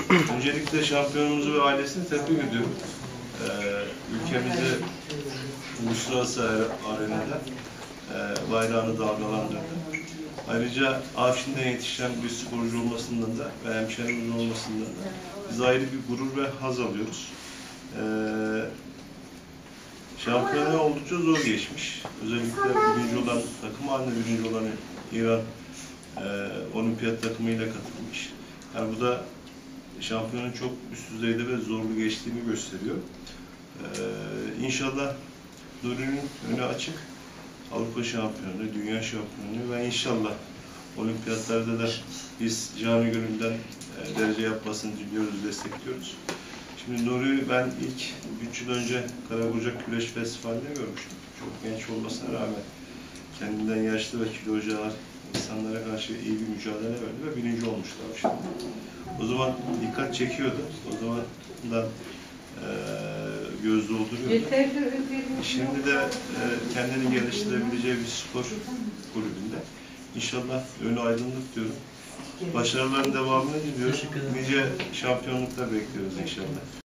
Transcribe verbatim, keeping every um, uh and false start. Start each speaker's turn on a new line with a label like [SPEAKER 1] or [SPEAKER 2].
[SPEAKER 1] Öncelikle şampiyonumuzu ve ailesini tebrik ediyorum. Ee, ülkemizi uluslararası arenada e, bayrağını dalgalandırdı. Ayrıca Afşin'den yetişen bir sporcu olmasından da ve hemşehrimiz olmasından da biz ayrı bir gurur ve haz alıyoruz. Ee, şampiyonu oldukça zor geçmiş. Özellikle birinci olan, takım halinde birinci olan İran e, olimpiyat takımıyla katılmış. Yani bu da şampiyonun çok üst düzeyde ve zorlu geçtiğini gösteriyor. Ee, İnşallah Nuri'nin önü açık. Avrupa şampiyonu, dünya şampiyonu ve inşallah olimpiyatlarda da biz canı gönülden e, derece yapmasını diliyoruz, destekliyoruz. Şimdi Nuri'yi ben ilk üç yıl önce Karabocak Güreş Festivali'nde görmüştüm. Çok genç olmasına rağmen kendinden yaşlı ve kilocular insanlara karşı iyi bir mücadele verdi ve birinci olmuşlar şimdi. O zaman dikkat çekiyordu. O zaman da e, göz dolduruyordu. Şimdi de e, kendini geliştirebileceği bir spor kulübünde. İnşallah önü aydınlık diyorum. Başarıların devamını diliyoruz. Nice şampiyonluklar bekliyoruz inşallah.